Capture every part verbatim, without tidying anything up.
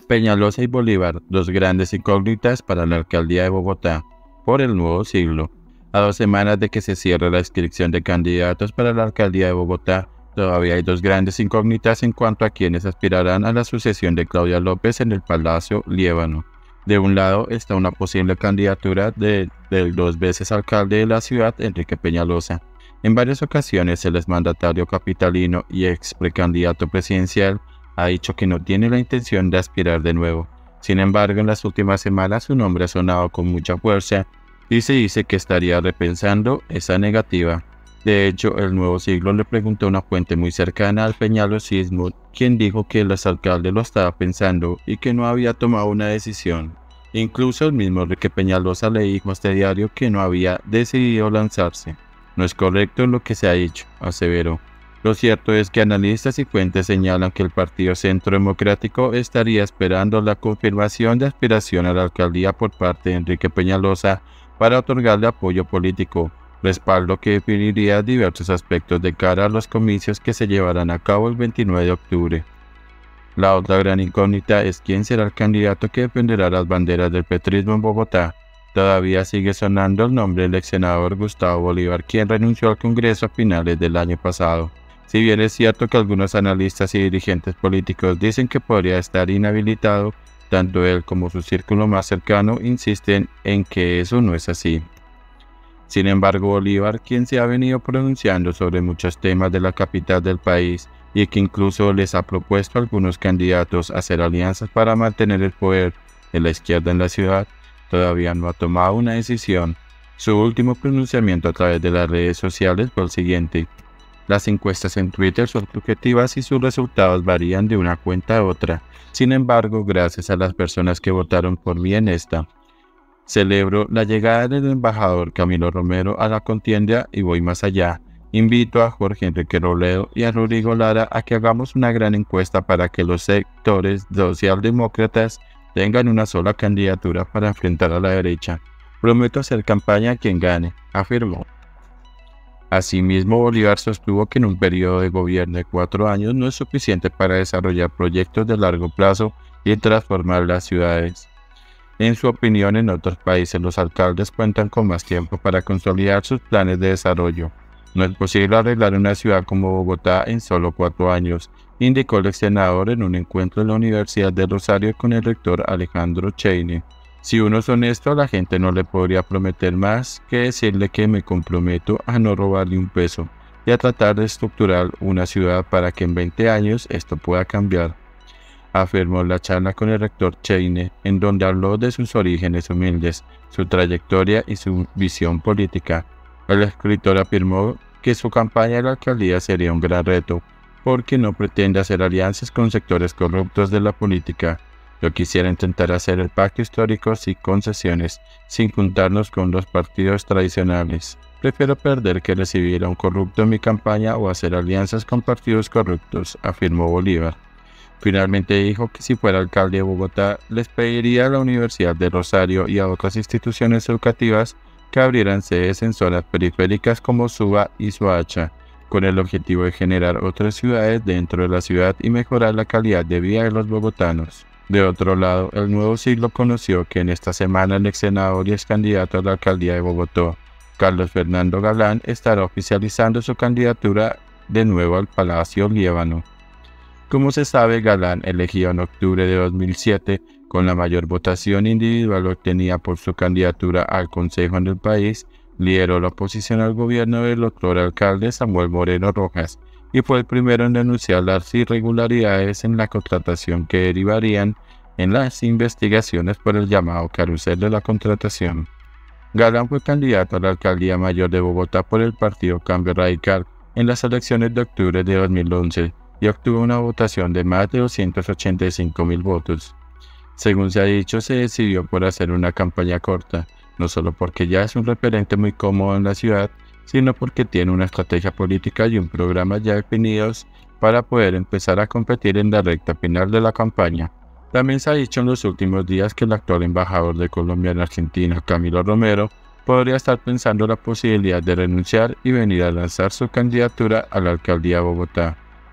Peñalosa y Bolívar, dos grandes incógnitas para la alcaldía de Bogotá, por el nuevo siglo. A dos semanas de que se cierre la inscripción de candidatos para la alcaldía de Bogotá, todavía hay dos grandes incógnitas en cuanto a quienes aspirarán a la sucesión de Claudia López en el Palacio Líbano. De un lado está una posible candidatura de, del dos veces alcalde de la ciudad, Enrique Peñalosa. En varias ocasiones el exmandatario capitalino y ex precandidato presidencial ha dicho que no tiene la intención de aspirar de nuevo. Sin embargo, en las últimas semanas su nombre ha sonado con mucha fuerza y se dice que estaría repensando esa negativa. De hecho, el Nuevo Siglo le preguntó a una fuente muy cercana al peñalosismo, quien dijo que el exalcalde lo estaba pensando y que no había tomado una decisión. Incluso el mismo Enrique Peñalosa le dijo a este diario que no había decidido lanzarse. No es correcto lo que se ha dicho, aseveró. Lo cierto es que analistas y fuentes señalan que el Partido Centro Democrático estaría esperando la confirmación de aspiración a la alcaldía por parte de Enrique Peñalosa para otorgarle apoyo político, respaldo que definiría diversos aspectos de cara a los comicios que se llevarán a cabo el veintinueve de octubre. La otra gran incógnita es quién será el candidato que defenderá las banderas del petrismo en Bogotá. Todavía sigue sonando el nombre del ex senador Gustavo Bolívar, quien renunció al Congreso a finales del año pasado. Si bien es cierto que algunos analistas y dirigentes políticos dicen que podría estar inhabilitado, tanto él como su círculo más cercano insisten en que eso no es así. Sin embargo, Bolívar, quien se ha venido pronunciando sobre muchos temas de la capital del país y que incluso les ha propuesto a algunos candidatos hacer alianzas para mantener el poder de la izquierda en la ciudad, todavía no ha tomado una decisión. Su último pronunciamiento a través de las redes sociales fue el siguiente: las encuestas en Twitter son subjetivas y sus resultados varían de una cuenta a otra. Sin embargo, gracias a las personas que votaron por mí en esta, celebro la llegada del embajador Camilo Romero a la contienda y voy más allá. Invito a Jorge Enrique Robledo y a Rodrigo Lara a que hagamos una gran encuesta para que los sectores socialdemócratas tengan una sola candidatura para enfrentar a la derecha. Prometo hacer campaña a quien gane, afirmó. Asimismo, Bolívar sostuvo que en un periodo de gobierno de cuatro años no es suficiente para desarrollar proyectos de largo plazo y transformar las ciudades. En su opinión, en otros países los alcaldes cuentan con más tiempo para consolidar sus planes de desarrollo. No es posible arreglar una ciudad como Bogotá en solo cuatro años, indicó el ex senador en un encuentro en la Universidad de Rosario con el rector Alejandro Cheine. Si uno es honesto, la gente no le podría prometer más que decirle que me comprometo a no robarle un peso y a tratar de estructurar una ciudad para que en veinte años esto pueda cambiar, afirmó la charla con el rector Cheine, en donde habló de sus orígenes humildes, su trayectoria y su visión política. El escritor afirmó que su campaña de la alcaldía sería un gran reto, porque no pretende hacer alianzas con sectores corruptos de la política. Yo quisiera intentar hacer el pacto histórico sin concesiones, sin juntarnos con los partidos tradicionales. Prefiero perder que recibir a un corrupto en mi campaña o hacer alianzas con partidos corruptos, afirmó Bolívar. Finalmente dijo que si fuera alcalde de Bogotá, les pediría a la Universidad de Rosario y a otras instituciones educativas que abrieran sedes en zonas periféricas como Suba y Soacha, con el objetivo de generar otras ciudades dentro de la ciudad y mejorar la calidad de vida de los bogotanos. De otro lado, el Nuevo Siglo conoció que en esta semana el ex senador y ex candidato a la alcaldía de Bogotá, Carlos Fernando Galán, estará oficializando su candidatura de nuevo al Palacio Líbano. Como se sabe, Galán, elegido en octubre de dos mil siete, con la mayor votación individual obtenida por su candidatura al Consejo en el país, lideró la oposición al gobierno del doctor alcalde Samuel Moreno Rojas, y fue el primero en denunciar las irregularidades en la contratación que derivarían en las investigaciones por el llamado carrusel de la contratación. Galán fue candidato a la alcaldía mayor de Bogotá por el partido Cambio Radical en las elecciones de octubre de dos mil once y obtuvo una votación de más de doscientos ochenta y cinco mil votos. Según se ha dicho, se decidió por hacer una campaña corta, no solo porque ya es un referente muy cómodo en la ciudad, sino porque tiene una estrategia política y un programa ya definidos para poder empezar a competir en la recta final de la campaña. También se ha dicho en los últimos días que el actual embajador de Colombia en Argentina, Camilo Romero, podría estar pensando la posibilidad de renunciar y venir a lanzar su candidatura a la alcaldía de Bogotá,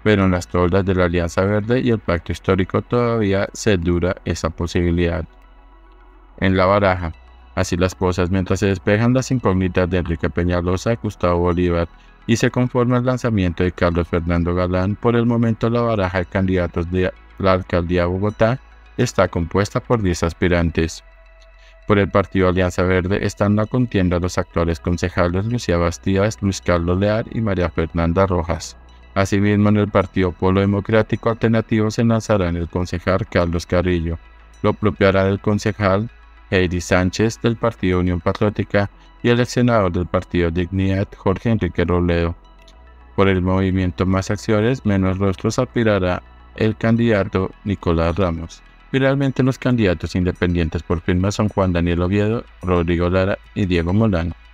pero en las toldas de la Alianza Verde y el Pacto Histórico todavía se dura esa posibilidad. En la baraja, así las cosas, mientras se despejan las incógnitas de Enrique Peñalosa, Gustavo Bolívar y se conforma el lanzamiento de Carlos Fernando Galán, por el momento la baraja de candidatos de la alcaldía de Bogotá está compuesta por diez aspirantes. Por el partido Alianza Verde están en la contienda los actuales concejales Lucía Bastías, Luis Carlos Leal y María Fernanda Rojas. Asimismo, en el partido Polo Democrático Alternativo se lanzarán el concejal Carlos Carrillo, lo propio hará el concejal Heidi Sánchez del partido Unión Patriótica y el ex senador del partido Dignidad Jorge Enrique Robledo. Por el movimiento Más Acciones, Menos Rostros aspirará el candidato Nicolás Ramos. Finalmente, los candidatos independientes por firma son Juan Daniel Oviedo, Rodrigo Lara y Diego Molano.